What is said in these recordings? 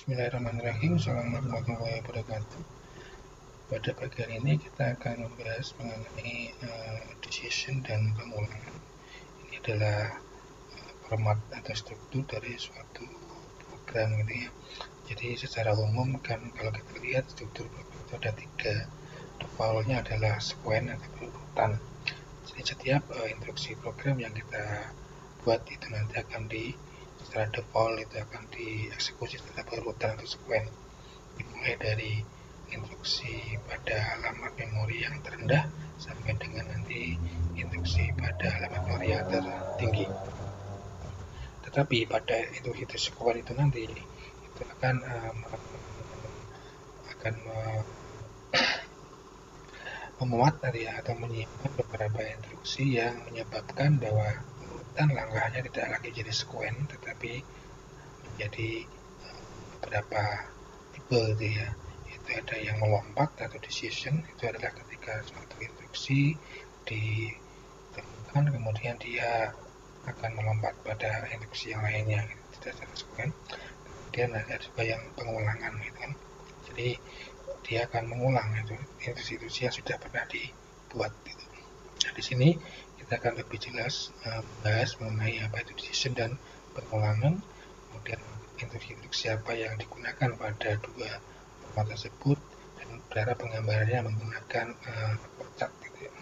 Bismillahirrahmanirrahim. Assalamualaikum warahmatullahi wabarakatuh. Pada bagian ini kita akan membahas mengenai decision dan pengulangan. Ini adalah format atau struktur dari suatu program gitu ya. Jadi secara umum kan kalau kita lihat struktur program itu ada 3. Defaultnya adalah sequence atau urutan. Jadi setiap instruksi program yang kita buat itu nanti akan secara default itu akan dieksekusi secara berurutan atau sequence, dimulai dari instruksi pada alamat memori yang terendah sampai dengan nanti instruksi pada alamat memori yang tertinggi. Tetapi pada instruksi sequence itu nanti itu akan memuat atau menyimpan beberapa instruksi yang menyebabkan bahwa urutan langkahnya tidak lagi jadi sequence tetapi menjadi beberapa tipe gitu ya. Itu ada yang melompat atau decision, itu adalah ketika suatu instruksi ditemukan kemudian dia akan melompat pada instruksi yang lainnya, tidak secara sequence. Kemudian ada juga yang pengulangan gitu kan. Jadi dia akan mengulang itu instruksi yang sudah pernah dibuat gitu. Nah, di sini kita akan lebih jelas membahas mengenai apa itu decision dan pengulangan, kemudian instruksi apa yang digunakan pada dua format tersebut, dan cara penggambarannya menggunakan flowchart gitu ya.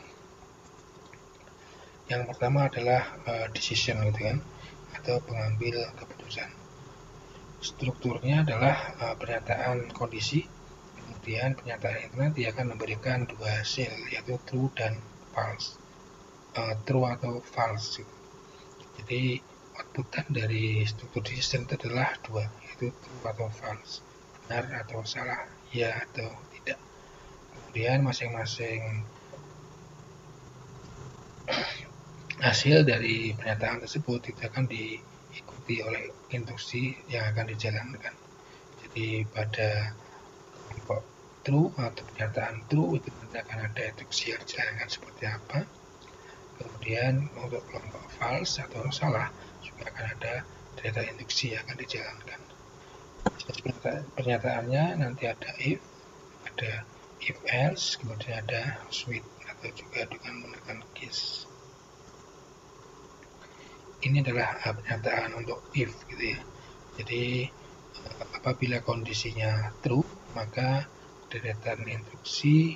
Yang pertama adalah decision gitu kan, atau pengambil keputusan. Strukturnya adalah pernyataan kondisi, kemudian pernyataan itu nanti akan memberikan dua hasil, yaitu true dan false. True atau false gitu. Jadi outputan dari struktur decision itu adalah dua, yaitu true atau false, benar atau salah, ya atau tidak. Kemudian masing-masing hasil dari pernyataan tersebut itu akan diikuti oleh instruksi yang akan dijalankan. Jadi pada kelompok true atau pernyataan true itu nanti akan ada instruksi yang dijalankan seperti apa. Kemudian untuk kelompok false atau salah juga akan ada data instruksi yang akan dijalankan. Pernyataannya nanti ada if, ada if else, kemudian ada switch atau juga dengan menggunakan case. Ini adalah pernyataan untuk if gitu ya. Jadi apabila kondisinya true maka deretan instruksi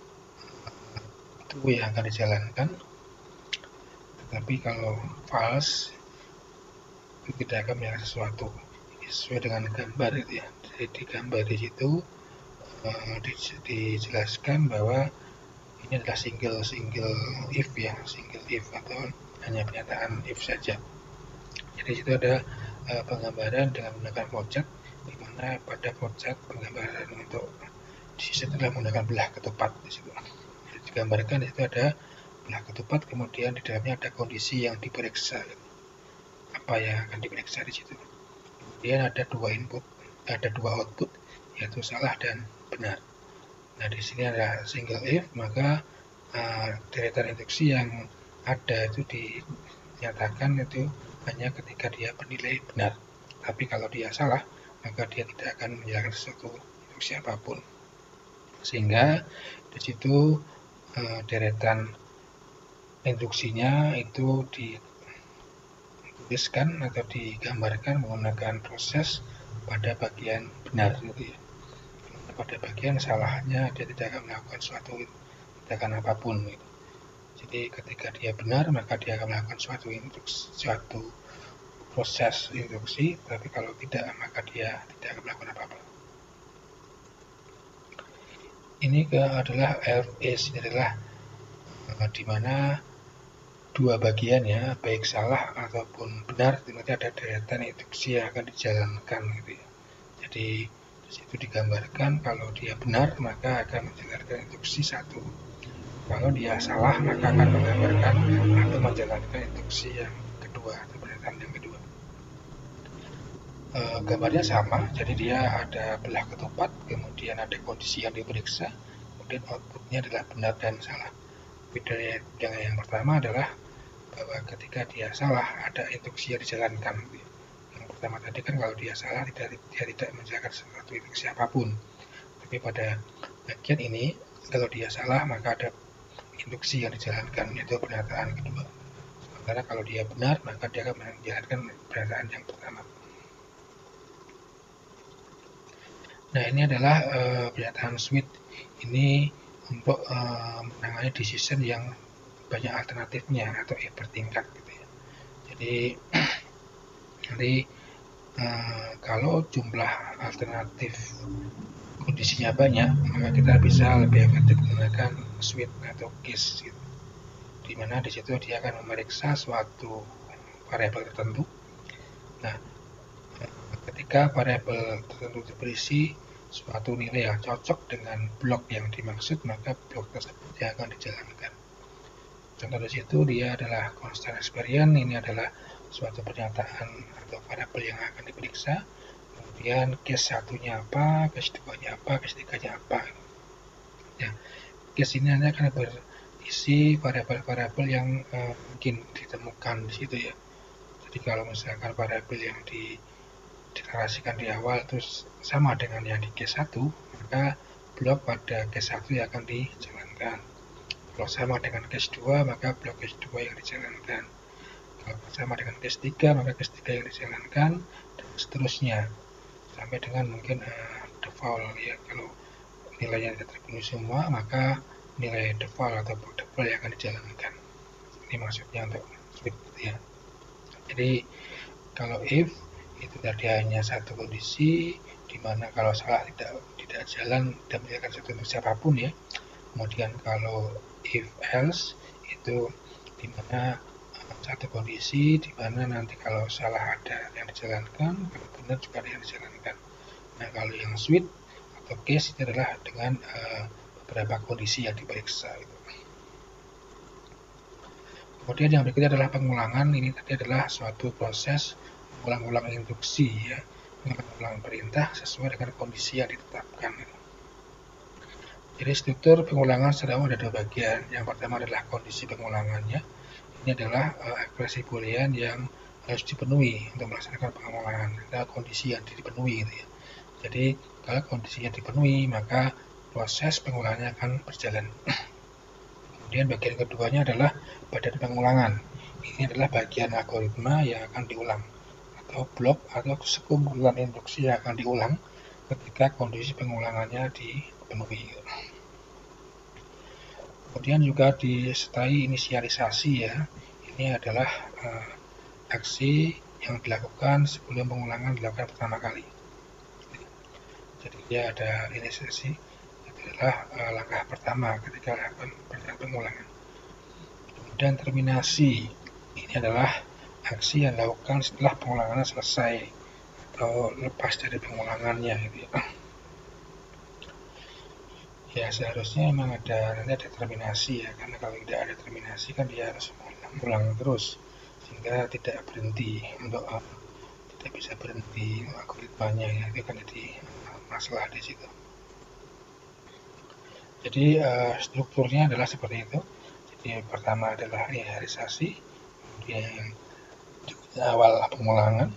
true yang akan dijalankan. Tetapi kalau false itu tidak akan menyalakan sesuatu. Ini sesuai dengan gambar itu ya. Jadi di gambar di situ dijelaskan bahwa ini adalah single if ya, single if atau hanya pernyataan if saja. Jadi itu ada penggambaran dengan menggunakan flowchart, di mana pada flowchart penggambaran untuk decision adalah menggunakan belah ketupat di situ. Jadi digambarkan di situ ada belah ketupat, kemudian di dalamnya ada kondisi yang diperiksa. Apa yang akan diperiksa di situ? Kemudian ada dua input, ada dua output, yaitu salah dan benar. Nah, di sini ada single if, maka deretan instruksi yang ada itu dinyatakan itu hanya ketika dia bernilai benar. Tapi kalau dia salah, maka dia tidak akan menjalankan sesuatu instruksi apapun. Sehingga di situ deretan instruksinya itu dituliskan atau digambarkan menggunakan proses pada bagian benar gitu ya. Pada bagian salahnya dia tidak akan melakukan suatu tindakan apapun gitu. Jadi ketika dia benar maka dia akan melakukan suatu proses instruksi, tapi kalau tidak maka dia tidak akan melakukan apa-apa. Ini adalah LS, ini adalah di mana dua bagian ya, baik salah ataupun benar, nanti ada deretan instruksi yang akan dijalankan gitu ya. Jadi di situ digambarkan kalau dia benar maka akan menjalankan instruksi satu. Kalau dia salah maka akan menggambarkan atau menjalankan instruksi yang kedua atau deretan yang kedua. Gambarnya sama, jadi dia ada belah ketupat, kemudian ada kondisi yang diperiksa, kemudian outputnya adalah benar dan salah. Bedanya yang pertama adalah bahwa ketika dia salah ada instruksi yang dijalankan. Yang pertama tadi kan kalau dia salah dia tidak menjalankan suatu instruksi apapun. Tapi pada bagian ini kalau dia salah maka ada instruksi yang dijalankan, yaitu pernyataan kedua. Sementara kalau dia benar maka dia akan menjalankan pernyataan yang pertama. Nah, ini adalah pernyataan switch. Ini untuk menangani decision yang banyak alternatifnya atau bertingkat gitu ya. Jadi nanti kalau jumlah alternatif kondisinya banyak, maka kita bisa lebih efektif menggunakan switch atau case gitu. Dimana di situ dia akan memeriksa suatu variabel tertentu. Nah, ketika variabel tertentu berisi suatu nilai yang cocok dengan blok yang dimaksud, maka blok tersebut yang akan dijalankan. Contoh di situ dia adalah constant experience, ini adalah suatu pernyataan atau variabel yang akan diperiksa. Kemudian case satunya apa, case 2-nya apa, case 3-nya apa. Ya, case ini hanya akan berisi variabel-variabel yang mungkin ditemukan di situ ya. Jadi kalau misalkan variabel yang dideklarasikan di awal terus sama dengan yang di case 1, maka blok pada case 1 yang akan dijalankan. Kalau sama dengan case 2, maka blok case 2 yang dijalankan. Kalau sama dengan case 3, maka case 3 yang dijalankan, dan seterusnya. Sampai dengan mungkin default ya. Kalau nilainya tidak terpenuhi semua, maka nilai default atau blok default yang akan dijalankan. Ini maksudnya untuk switch ya. Jadi kalau if itu tadi hanya satu kondisi, dimana kalau salah tidak jalan dan menjalankan satu untuk siapapun ya. Kemudian kalau if else itu dimana satu kondisi dimana nanti kalau salah ada yang dijalankan, kalau benar juga ada yang dijalankan. Nah, kalau yang switch atau case itu adalah dengan beberapa kondisi yang diperiksa. Gitu. Kemudian yang berikutnya adalah pengulangan. Ini tadi adalah suatu proses mengulang-ulang instruksi ya, mengulang perintah sesuai dengan kondisi yang ditetapkan. Gitu. Jadi struktur pengulangan secara umum ada dua bagian. Yang pertama adalah kondisi pengulangannya. Ini adalah ekspresi boolean yang harus dipenuhi untuk melaksanakan pengulangan. Ada kondisi yang dipenuhi gitu ya. Jadi kalau kondisinya dipenuhi maka proses pengulangannya akan berjalan. Kemudian bagian keduanya adalah badan pengulangan. Ini adalah bagian algoritma yang akan diulang atau blok atau sekumpulan instruksi yang akan diulang ketika kondisi pengulangannya dipenuhi. Kemudian juga disertai inisialisasi ya. Ini adalah aksi yang dilakukan sebelum pengulangan dilakukan pertama kali. Jadi dia ada inisialisasi, itu adalah langkah pertama ketika dilakukan pengulangan. Kemudian terminasi, ini adalah aksi yang dilakukan setelah pengulangannya selesai atau lepas dari pengulangannya gitu ya. Ya seharusnya memang nanti ada terminasi ya, karena kalau tidak ada terminasi kan dia harus ulang terus sehingga tidak berhenti untuk tidak bisa berhenti algoritmanya ya, itu kan jadi masalah di situ. Jadi strukturnya adalah seperti itu. Jadi pertama adalah inisialisasi, kemudian awal pengulangan,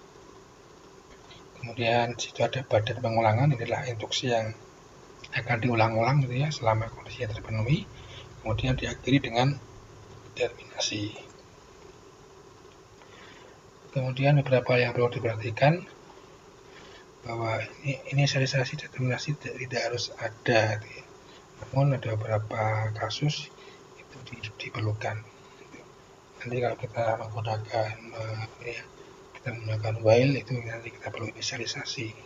kemudian situ ada badan pengulangan, inilah instruksi yang akan diulang-ulang gitu ya selama kondisinya terpenuhi, kemudian diakhiri dengan terminasi. Kemudian beberapa yang perlu diperhatikan bahwa inisialisasi dan terminasi tidak harus ada, gitu ya. Namun ada beberapa kasus itu diperlukan. Nanti kalau kita menggunakan while itu nanti kita perlu inisialisasi.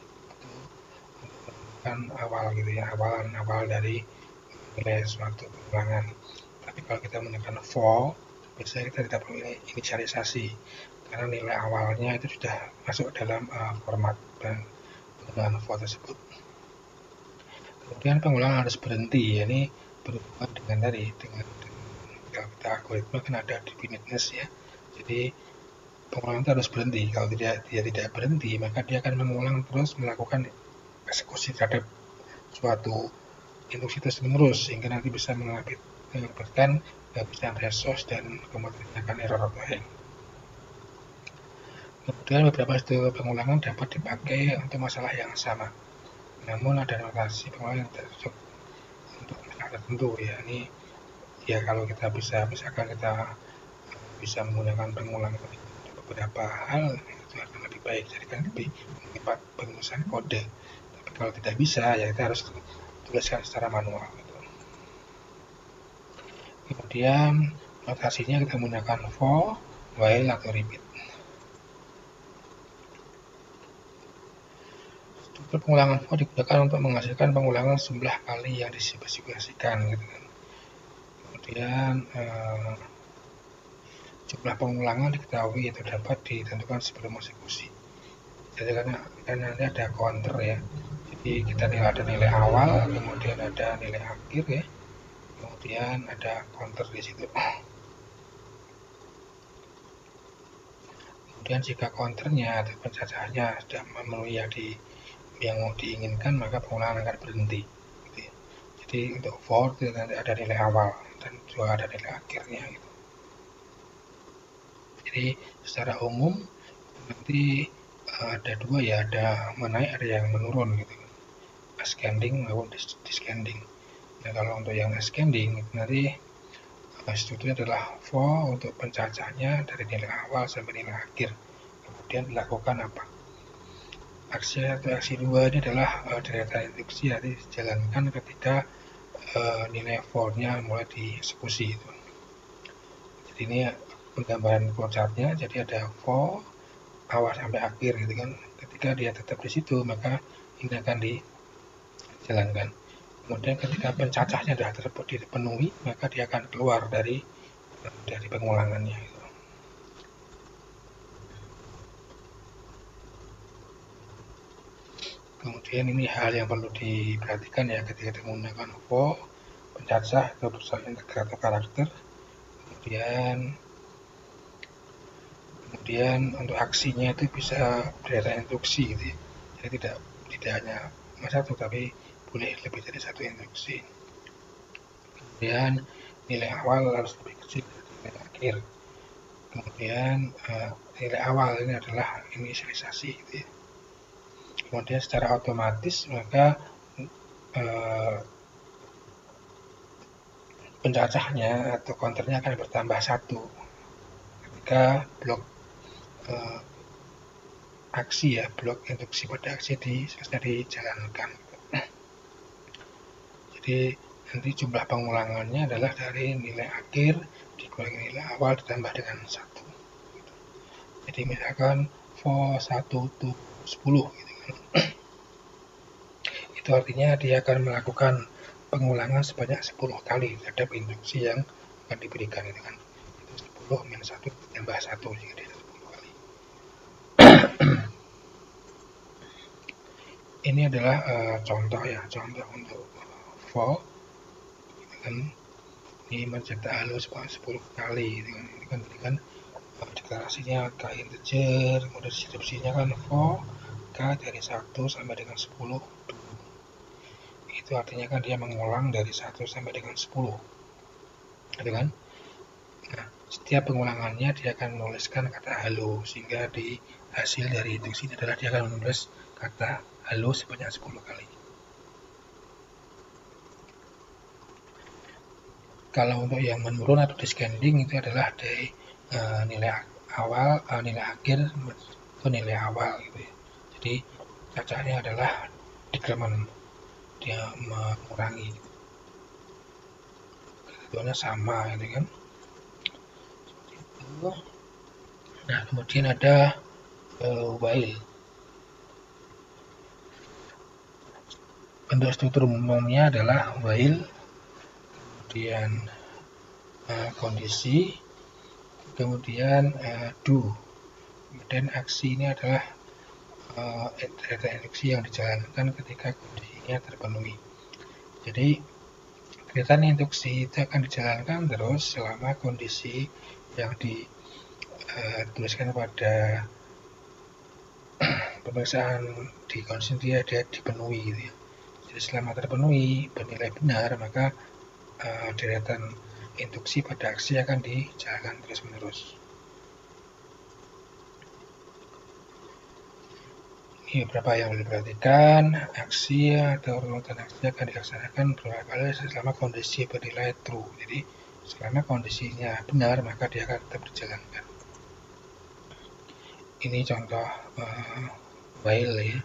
Kan awal gitu ya, awal dari nilai suatu pengulangan. Tapi kalau kita menggunakan for, biasanya kita tidak perlu inisialisasi karena nilai awalnya itu sudah masuk dalam format dan penggunaan for tersebut. Kemudian pengulangan harus berhenti, ya, ini berhubungan dengan kalau kita algoritma kan ada definiteness ya. Jadi pengulangan itu harus berhenti. Kalau dia tidak berhenti, maka dia akan mengulang terus melakukan eksekusi terhadap suatu instruksi terus-menerus sehingga nanti bisa mengakibatkan kehabisan resource dan kemudian akan error lain. Kemudian beberapa studi pengulangan dapat dipakai untuk masalah yang sama. Namun ada notasi pengulangan yang cocok untuk masalah tertentu ya. Ini ya kalau kita bisa, misalkan kita bisa menggunakan pengulangan untuk beberapa hal, itu akan lebih baik. Jadi kan lebih cepat pengurusan kode. Tapi kalau tidak bisa, ya kita harus tuliskan secara manual. Gitu. Kemudian notasinya kita menggunakan for, while, atau repeat. Struktur pengulangan for digunakan untuk menghasilkan pengulangan jumlah kali yang dispesifikasikan. Gitu kan. Kemudian jumlah pengulangan diketahui atau dapat ditentukan sebelum eksekusi. Jadi karena nanti ada counter ya. Jadi kita ada nilai awal, kemudian ada nilai akhir ya. Kemudian ada counter di situ. Kemudian jika counternya atau pencacahannya sudah memenuhi yang mau diinginkan, maka pengulangan akan berhenti. Jadi untuk for nanti ada nilai awal dan juga ada nilai akhirnya. Gitu. Jadi secara umum nanti ada dua ya, ada menaik ada yang menurun gitu, ascending maupun descending. Nah kalau untuk yang ascending nanti strukturnya adalah for untuk pencacahnya dari nilai awal sampai nilai akhir, kemudian dilakukan apa aksi atau aksi dua ini adalah deretan instruksi yang dijalankan ketika nilai for-nya mulai dieksekusi itu. Jadi ini penggambaran flowchartnya, jadi ada for awal sampai akhir gitu kan. Ketika dia tetap di situ maka ini akan dijalankan. Kemudian ketika pencacahnya sudah tersebut dipenuhi maka dia akan keluar dari pengulangannya. Gitu. Kemudian ini hal yang perlu diperhatikan ya ketika menggunakan for, pencacah atau perusahaan integrator karakter. Kemudian untuk aksinya itu bisa berdasarkan instruksi gitu ya. Jadi tidak hanya satu tapi boleh lebih dari satu instruksi. Kemudian nilai awal harus lebih kecil dari nilai akhir. Kemudian nilai awal ini adalah inisialisasi gitu ya. Kemudian secara otomatis maka pencacahnya atau counternya akan bertambah satu ketika blok aksi ya, blok instruksi pada aksi selesai dijalankan. Jadi nanti jumlah pengulangannya adalah dari nilai akhir dikurangi nilai awal ditambah dengan 1. Jadi misalkan for 1 to 10 gitu kan. Itu artinya dia akan melakukan pengulangan sebanyak 10 kali terhadap instruksi yang akan diberikan itu kan. Itu 10 minus 1 tambah 1 jika dia 10 kali. Ini adalah contoh ya, contoh untuk for gitu kan. Ini mencetak halo 10 kali gitu kan. Ini kan deklarasinya k integer, kemudian deskripsinya kan for k dari 1 sampai dengan 10 dulu. Itu artinya kan dia mengulang dari 1 sampai dengan 10 gitu kan. Nah, setiap pengulangannya dia akan menuliskan kata halo, sehingga di hasil dari instruksi adalah dia akan menulis kata halo sebanyak 10 kali. Kalau untuk yang menurun atau descending itu adalah dari nilai awal, nilai akhir ke nilai awal gitu ya. Jadi cacahnya adalah decrement, dia mengurangi. Ketentuannya sama gitu kan. Nah, kemudian ada while. Bentuk struktur umumnya adalah while, kemudian kondisi, kemudian do. Kemudian aksi ini adalah instruksi yang dijalankan ketika kondisinya terpenuhi. Jadi kegiatan instruksi itu akan dijalankan terus selama kondisi yang dituliskan pada pemeriksaan di kondisi dia dipenuhi gitu ya. Jadi selama terpenuhi bernilai benar maka deretan instruksi pada aksi akan dijalankan terus-menerus. Ini beberapa yang boleh diperhatikan. Aksi atau urutan aksi akan dilaksanakan beberapa kali selama kondisi bernilai true. Jadi selama kondisinya benar maka dia akan tetap dijalankan. Ini contoh while ya.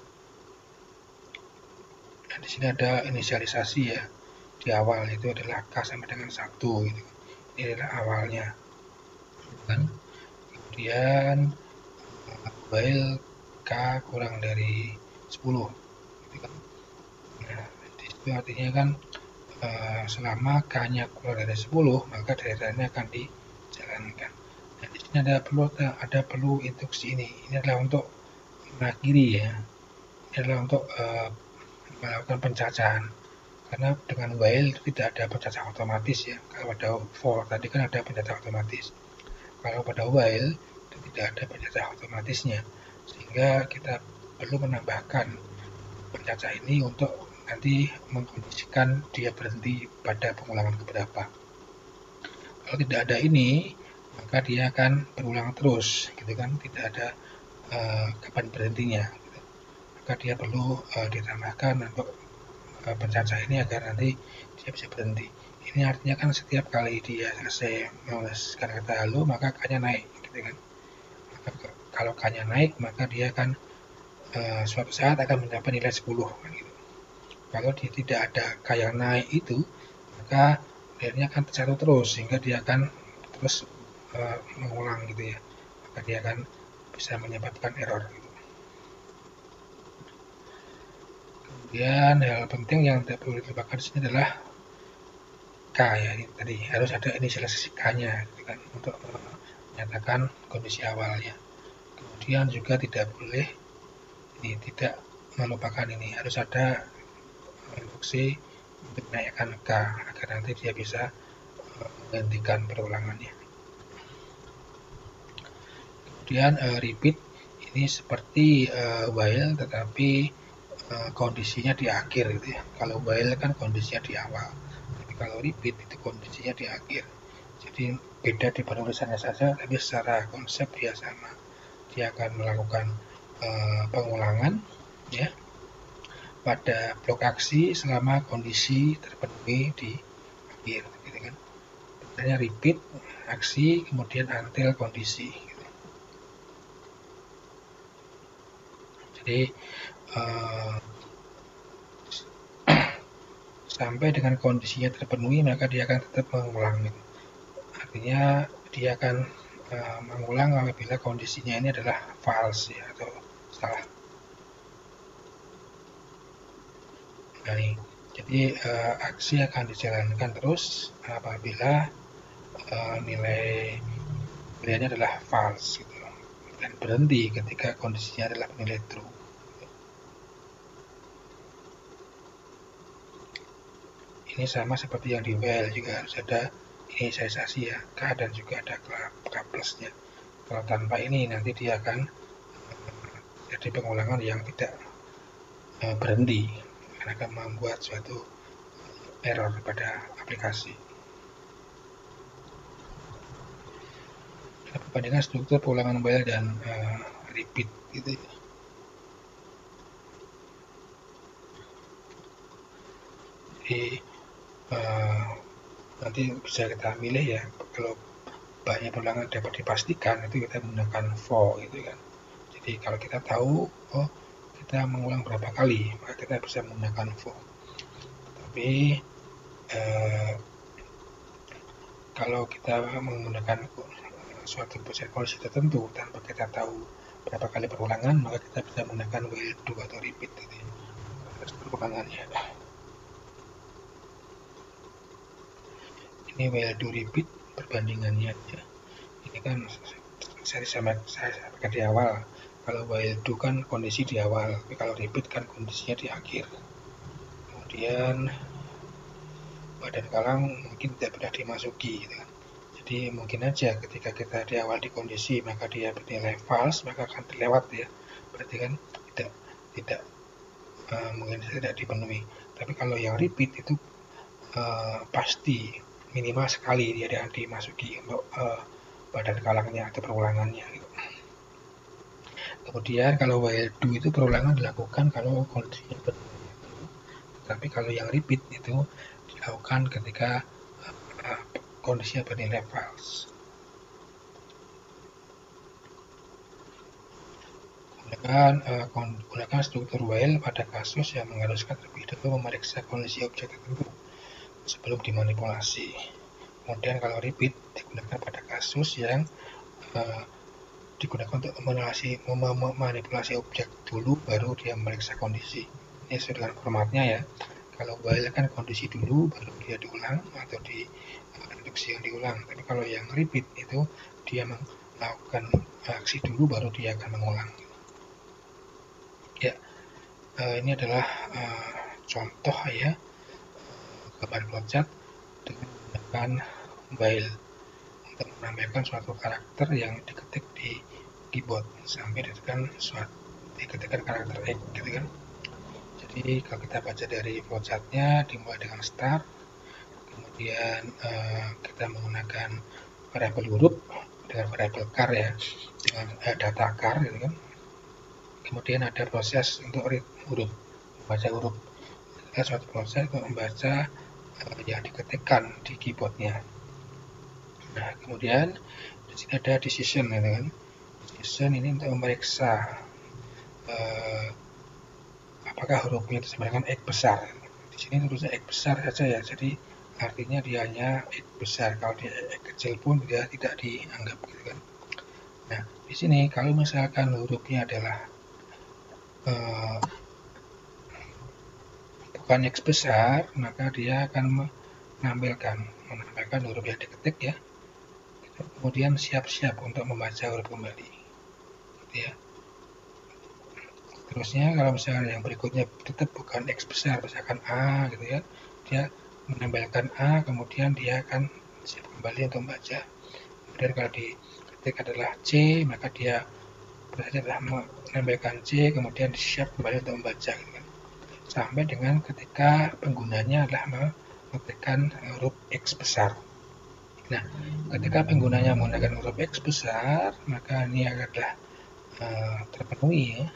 Nah, di sini ada inisialisasi ya. Di awal itu adalah K sampai dengan 1 gitu. Ini adalah awalnya. Kan? Kemudian while K kurang dari 10 gitu kan. Nah, itu artinya kan selama K-nya kurang dari 10 maka daerahnya akan dijalankan. Nah, di sini ada perlu instruksi ini. Ini adalah untuk mengakhiri ya. Ini adalah untuk melakukan pencacahan. Karena dengan while tidak ada pencacah otomatis ya. Kalau pada for tadi kan ada pencacah otomatis. Kalau pada while itu tidak ada pencacah otomatisnya, sehingga kita perlu menambahkan pencacah ini untuk nanti mengkondisikan dia berhenti pada pengulangan keberapa. Kalau tidak ada ini, maka dia akan berulang terus, gitu kan? Tidak ada kapan berhentinya. Gitu. Maka dia perlu ditambahkan untuk pencacah ini agar nanti dia bisa berhenti. Ini artinya kan setiap kali dia selesai menuliskan kata halo maka K-nya naik, gitu kan? Maka kalau K-nya naik maka dia akan suatu saat akan mencapai nilai 10. Kan, gitu. Kalau dia tidak ada K yang naik itu maka nilainya akan terjatuh terus sehingga dia akan terus mengulang gitu ya. Maka dia akan bisa menyebabkan error. Gitu. Kemudian hal penting yang tidak perlu dilupakan di sini adalah K ya, tadi harus ada inisialisasi K-nya gitu kan, untuk menyatakan kondisi awalnya. Kemudian juga tidak boleh tidak melupakan ini, harus ada instruksi untuk menaikkan K agar nanti dia bisa menghentikan perulangannya. Kemudian repeat ini seperti while tetapi kondisinya di akhir gitu ya. Kalau while kan kondisinya di awal, tapi kalau repeat itu kondisinya di akhir. Jadi beda di penulisannya saja, tapi secara konsep dia sama. Dia akan melakukan pengulangan ya pada blok aksi selama kondisi terpenuhi di akhir, gitu kan? Misalnya repeat aksi kemudian until kondisi. Gitu. Jadi sampai dengan kondisinya terpenuhi maka dia akan tetap mengulang. Gitu. Artinya dia akan mengulang apabila kondisinya ini adalah false ya, atau salah. Nah, ini. Jadi aksi akan dijalankan terus apabila nilainya adalah false gitu, dan berhenti ketika kondisinya adalah nilai true. Ini sama seperti yang di while juga harus ada inisialisasi ya, K dan juga ada K plusnya. Kalau tanpa ini nanti dia akan jadi pengulangan yang tidak berhenti, karena akan membuat suatu error pada aplikasi. Perbandingan struktur pengulangan while dan repeat gitu. Jadi nanti bisa kita milih ya, kalau banyak pengulangan dapat dipastikan itu kita menggunakan for gitu kan. Jadi kalau kita tahu kita mengulang berapa kali maka kita bisa menggunakan for. Tapi kalau kita menggunakan suatu kondisi tertentu tanpa kita tahu berapa kali perulangan maka kita bisa menggunakan while do atau repeat gitu ya. Perulangannya. Ini while do repeat perbandingannya ya. Ini kan saya sampaikan di awal. Kalau while do kan kondisi di awal, tapi kalau repeat kan kondisinya di akhir. Kemudian badan kalang mungkin tidak pernah dimasuki gitu kan. Jadi mungkin aja ketika kita di awal di kondisi maka dia bernilai false maka akan terlewat ya. Berarti kan tidak mungkin tidak dipenuhi. Tapi kalau yang repeat itu pasti minimal sekali dia akan dimasuki untuk badan kalangnya atau perulangannya gitu. Kemudian kalau while do itu perulangan dilakukan kalau kondisinya benar. Tapi kalau yang repeat itu dilakukan ketika kondisinya bernilai false. Gunakan struktur while pada kasus yang mengharuskan terlebih dahulu memeriksa kondisi objek tertentu sebelum dimanipulasi. Kemudian kalau repeat digunakan pada kasus yang digunakan untuk memanipulasi objek dulu baru dia memeriksa kondisi. Ini sesuai dengan formatnya ya. Kalau while kan kondisi dulu baru dia diulang atau di induksi yang diulang. Tapi kalau yang repeat itu dia melakukan aksi dulu baru dia akan mengulang. Ya, ini adalah contoh ya gambar flowchart dengan menggunakan while untuk menambahkan suatu karakter yang diketik di keyboard sampai diketikkan karakter X gitu kan. Jadi kalau kita baca dari flowchartnya dimulai dengan start, kemudian kita menggunakan variabel huruf dengan variabel char ya, dengan data char gitu kan. Kemudian ada proses untuk read huruf, membaca huruf. Ada suatu proses untuk membaca yang diketikkan di keyboardnya. Nah, kemudian di sini ada decision gitu kan. Decision ini untuk memeriksa apakah hurufnya itu sama dengan X besar. Di sini tulisnya X besar saja ya, jadi artinya dia hanya X besar. Kalau dia X kecil pun dia tidak dianggap gitu kan. Nah, di sini kalau misalkan hurufnya adalah bukan X besar, maka dia akan menambahkan huruf yang diketik ya. Kemudian siap-siap untuk membaca huruf kembali. Gitu ya. Terusnya kalau misalnya yang berikutnya tetap bukan X besar, misalkan A gitu ya, dia menambahkan A, kemudian dia akan siap kembali untuk membaca. Kemudian kalau diketik adalah C, maka dia berarti adalah menambahkan C, kemudian siap kembali untuk membaca. Gitu kan. Sampai dengan ketika penggunanya adalah mengetikkan huruf X besar. Nah, ketika penggunanya menggunakan huruf X besar, maka ini adalah terpenuhi ya.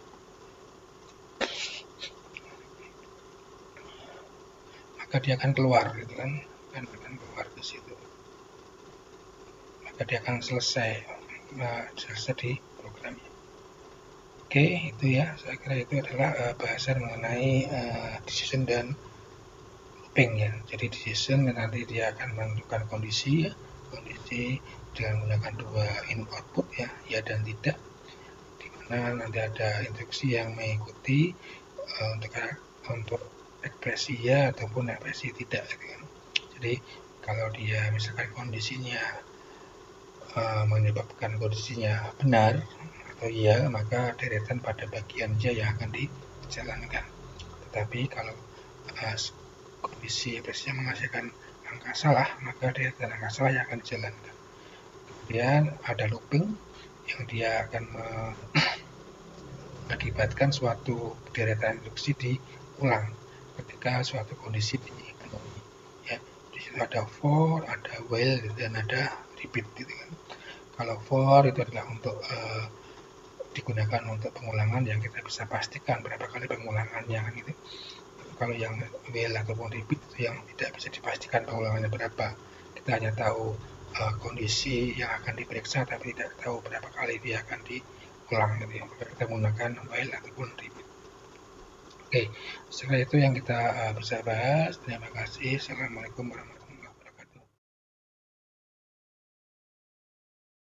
Maka dia akan keluar gitu kan, akan keluar ke situ. Maka dia akan selesai di programnya. Oke, itu ya, saya kira itu adalah bahasan mengenai decision dan looping ya. Jadi decision nanti dia akan menentukan kondisi dengan menggunakan dua input output ya dan tidak, di mana nanti ada instruksi yang mengikuti untuk ekspresi ya ataupun ekspresi tidak gitu kan. Jadi kalau dia misalkan kondisinya menyebabkan kondisinya benar atau iya, maka deretan pada bagian ja yang akan dijalankan. Tetapi kalau kondisi ekspresinya menghasilkan angka salah, maka deretan angka salah yang akan dijalankan. Kemudian ada looping yang dia akan mengakibatkan suatu deretan instruksi diulang ketika suatu kondisi dipenuhi. Ya, di situ ada for, ada while, dan ada repeat gitu kan. Kalau for itu adalah untuk digunakan untuk pengulangan yang kita bisa pastikan berapa kali pengulangannya kan gitu. Kalau yang while ataupun repeat itu yang tidak bisa dipastikan pengulangannya berapa. Kita hanya tahu kondisi yang akan diperiksa tapi tidak tahu berapa kali dia akan diulang gitu ya. Maka kita menggunakan while ataupun repeat. Oke, setelah itu yang kita bisa bahas. Terima kasih. Assalamualaikum warahmatullahi wabarakatuh.